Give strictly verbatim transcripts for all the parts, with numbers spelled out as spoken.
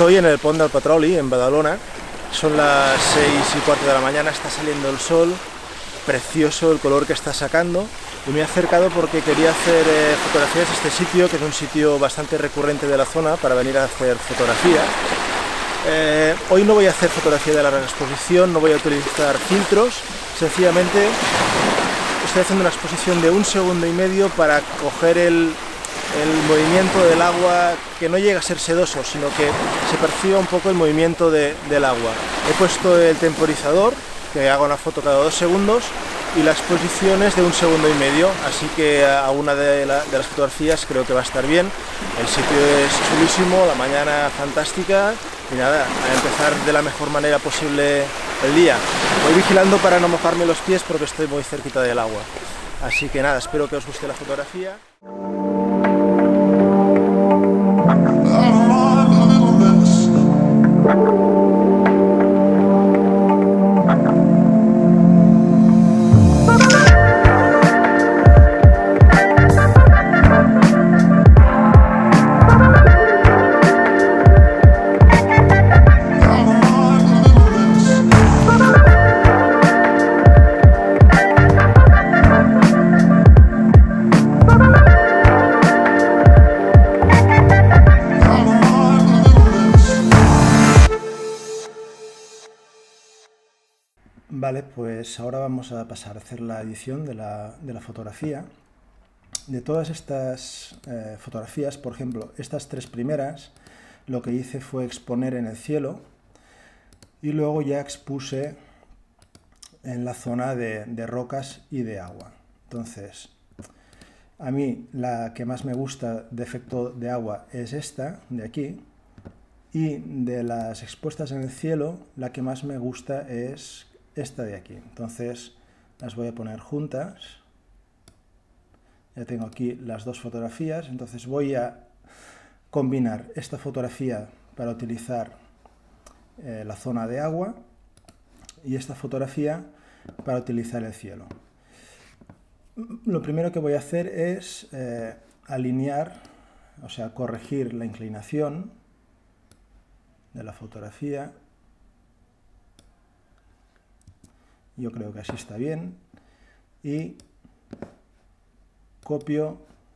Estoy en el Pont del Petroli, en Badalona. Son las seis y cuarto de la mañana, está saliendo el sol, precioso el color que está sacando. Y me he acercado porque quería hacer eh, fotografías de este sitio, que es un sitio bastante recurrente de la zona para venir a hacer fotografías. Eh, hoy no voy a hacer fotografía de larga exposición, no voy a utilizar filtros, sencillamente estoy haciendo una exposición de un segundo y medio para coger el, el movimiento del agua, que no llega a ser sedoso, sino que se perciba un poco el movimiento de, del agua. He puesto el temporizador, que haga una foto cada dos segundos, y la exposición es de un segundo y medio, así que a una de, la, de las fotografías creo que va a estar bien. El sitio es chulísimo, la mañana fantástica, y nada, a empezar de la mejor manera posible el día. Voy vigilando para no mojarme los pies porque estoy muy cerquita del agua. Así que nada, espero que os guste la fotografía. Vale, pues ahora vamos a pasar a hacer la edición de la, de la fotografía. De todas estas eh, fotografías, por ejemplo, estas tres primeras, lo que hice fue exponer en el cielo y luego ya expuse en la zona de, de rocas y de agua. Entonces, a mí la que más me gusta de efecto de agua es esta, de aquí, y de las expuestas en el cielo, la que más me gusta es esta de aquí. Entonces las voy a poner juntas. Ya tengo aquí las dos fotografías, entonces voy a combinar esta fotografía para utilizar eh, la zona de agua y esta fotografía para utilizar el cielo. Lo primero que voy a hacer es eh, alinear, o sea, corregir la inclinación de la fotografía. Yo creo que así está bien, y copio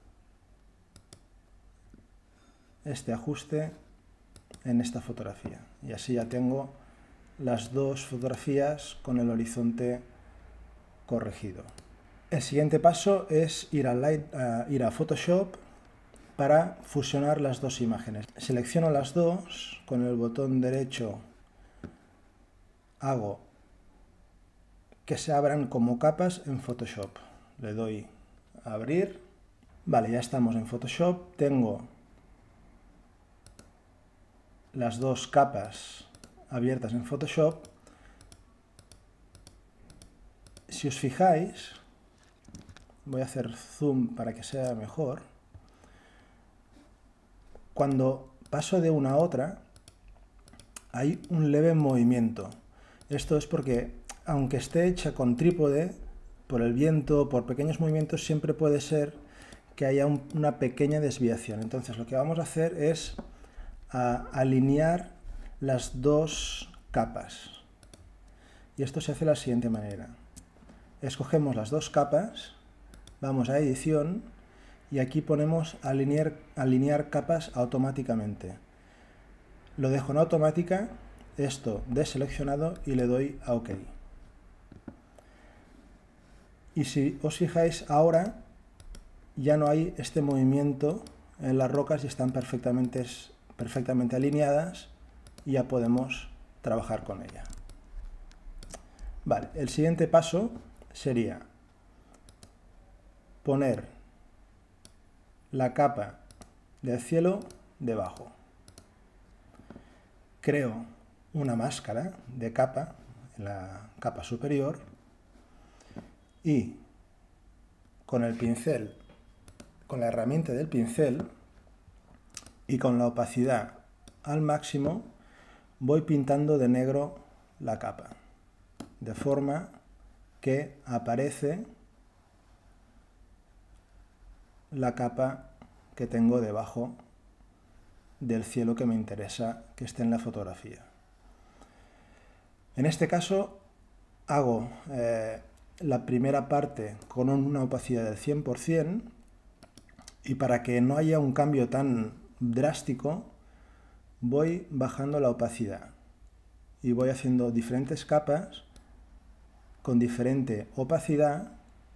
este ajuste en esta fotografía, y así ya tengo las dos fotografías con el horizonte corregido. El siguiente paso es ir a, Light, uh, ir a Photoshop para fusionar las dos imágenes. Selecciono las dos, con el botón derecho hago que se abran como capas en Photoshop. Le doy a abrir. Vale, ya estamos en Photoshop. Tengo las dos capas abiertas en Photoshop. Si os fijáis, voy a hacer zoom para que sea mejor. Cuando paso de una a otra, hay un leve movimiento. Esto es porque, aunque esté hecha con trípode, por el viento, por pequeños movimientos, siempre puede ser que haya un, una pequeña desviación. Entonces lo que vamos a hacer es a, alinear las dos capas. Y esto se hace de la siguiente manera. Escogemos las dos capas, vamos a edición y aquí ponemos alinear, alinear capas automáticamente. Lo dejo en automática, esto deseleccionado, y le doy a OK. Y si os fijáis, ahora ya no hay este movimiento en las rocas y están perfectamente, perfectamente alineadas, y ya podemos trabajar con ella. Vale, el siguiente paso sería poner la capa del cielo debajo. Creo una máscara de capa en la capa superior y con el pincel, con la herramienta del pincel y con la opacidad al máximo, voy pintando de negro la capa, de forma que aparece la capa que tengo debajo del cielo que me interesa que esté en la fotografía. En este caso hago eh, la primera parte con una opacidad del cien por cien y para que no haya un cambio tan drástico voy bajando la opacidad y voy haciendo diferentes capas con diferente opacidad.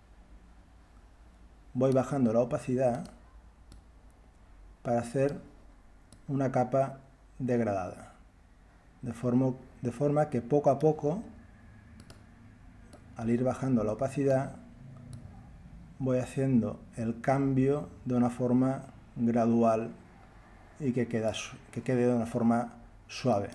Voy bajando la opacidad para hacer una capa degradada, de forma, de forma que poco a poco, al ir bajando la opacidad, voy haciendo el cambio de una forma gradual y que, queda, que quede de una forma suave.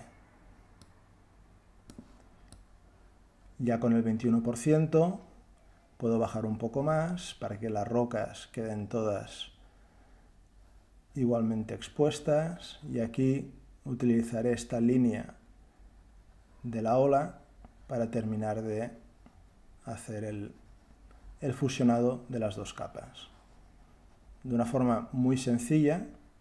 Ya con el veintiuno por ciento puedo bajar un poco más para que las rocas queden todas igualmente expuestas, y aquí utilizaré esta línea de la ola para terminar de hacer el, el fusionado de las dos capas. De una forma muy sencilla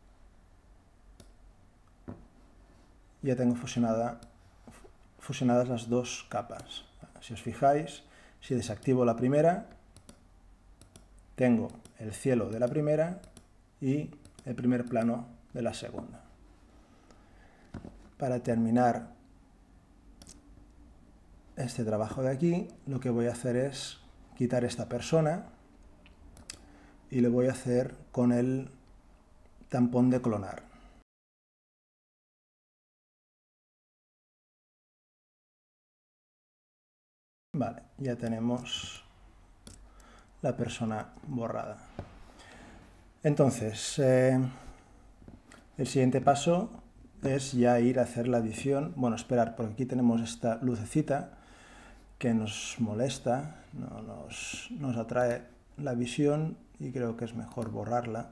ya tengo fusionada, fusionadas las dos capas. Si os fijáis, si desactivo la primera, tengo el cielo de la primera y el primer plano de la segunda. Para terminar este trabajo de aquí, lo que voy a hacer es quitar esta persona y lo voy a hacer con el tampón de clonar. Vale, ya tenemos la persona borrada. Entonces, eh, el siguiente paso es ya ir a hacer la edición. Bueno, esperar, porque aquí tenemos esta lucecita que nos molesta, no, nos, nos atrae la visión y creo que es mejor borrarla.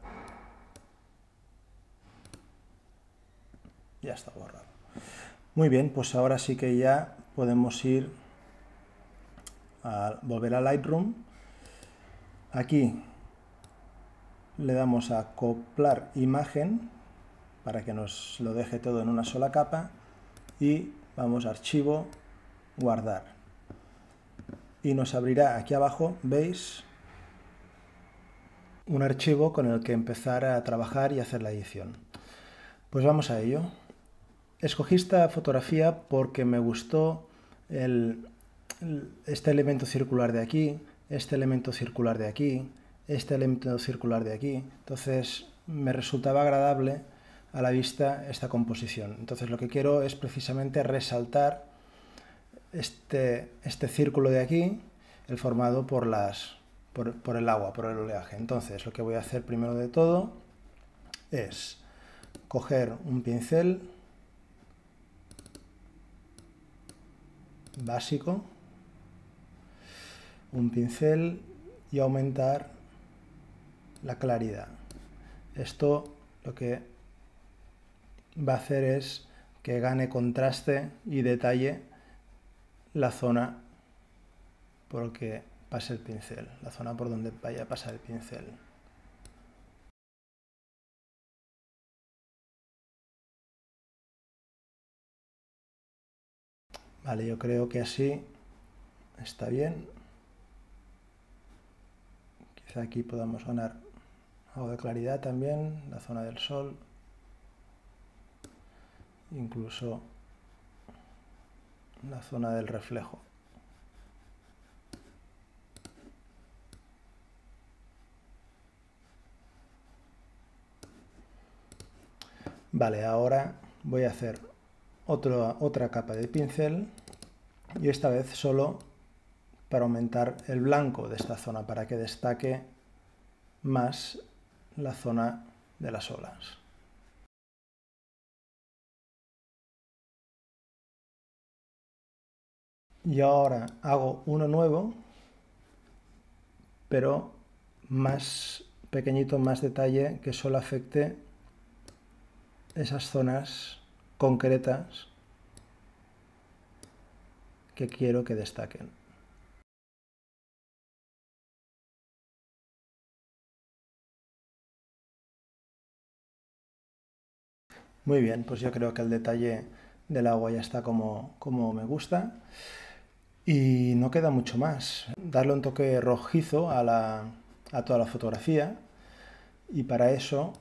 Ya está borrado. Muy bien, pues ahora sí que ya podemos ir a volver a Lightroom. Aquí le damos a acoplar imagen para que nos lo deje todo en una sola capa y vamos a archivo, guardar. Y nos abrirá aquí abajo, veis, un archivo con el que empezar a trabajar y hacer la edición. Pues vamos a ello. Escogí esta fotografía porque me gustó el, este elemento circular de aquí, este elemento circular de aquí, este elemento circular de aquí. Entonces me resultaba agradable a la vista esta composición. Entonces lo que quiero es precisamente resaltar este, este círculo de aquí, el formado por, las, por, por el agua, por el oleaje. Entonces lo que voy a hacer primero de todo es coger un pincel básico, un pincel y aumentar la claridad. Esto lo que va a hacer es que gane contraste y detalle la zona por la que pase el pincel, la zona por donde vaya a pasar el pincel. Vale, yo creo que así está bien. Quizá aquí podamos ganar algo de claridad también, la zona del sol, incluso la zona del reflejo. Vale, ahora voy a hacer otro, otra capa de pincel y esta vez solo para aumentar el blanco de esta zona, para que destaque más la zona de las olas. Y ahora hago uno nuevo, pero más pequeñito, más detalle, que solo afecte esas zonas concretas que quiero que destaquen. Muy bien, pues yo creo que el detalle del agua ya está como, como me gusta. Y no queda mucho más. Darle un toque rojizo a, la, a toda la fotografía. Y para eso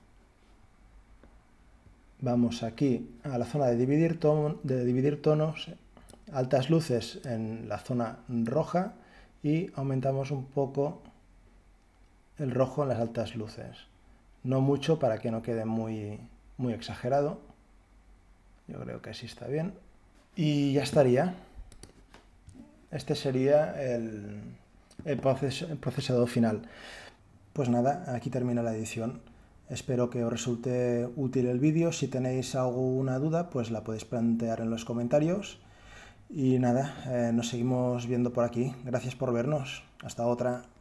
vamos aquí a la zona de dividir, ton, de dividir tonos, altas luces en la zona roja y aumentamos un poco el rojo en las altas luces. No mucho para que no quede muy, muy exagerado. Yo creo que así está bien. Y ya estaría. Este sería el, el, proces, el procesado final. Pues nada, aquí termina la edición. Espero que os resulte útil el vídeo. Si tenéis alguna duda, pues la podéis plantear en los comentarios. Y nada, eh, nos seguimos viendo por aquí. Gracias por vernos. Hasta otra.